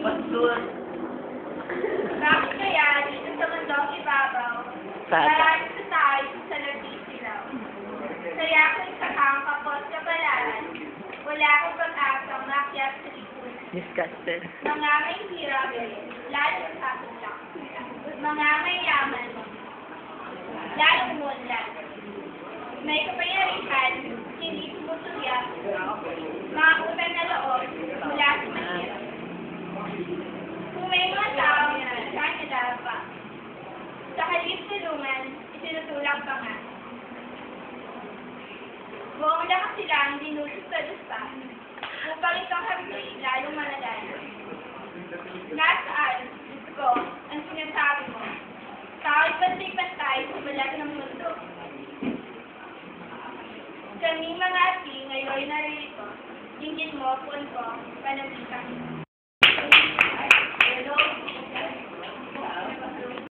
Bastos. Bakit kaya dito sa mundong ibabaw, Sada. marami sa tayo sa nagtitilaw? Kaya kung sakang kapos sa balaran, wala akong pag-asang makyat sa lipunan. Disgusted. Mga may hirap, lalo sa tulak. Mga may yaman, lalong munlan. May kapangyarihan, hindi sumusuya. Mga utang na loob, mula sa mahirap. Kung may mga tao na kanila pa, sa halip tulungan, itinutulak pa nga. Buong lakas sila ang dinusot sa dusta, upang itong hapdi lalong manalayo. Nasaan, Diyos ko, ang sinasabi mo, tao'y pantay-pantay sa balat ng mundo. Kami mga api ngayon naririto, dinggit mo, puon ko, panabitan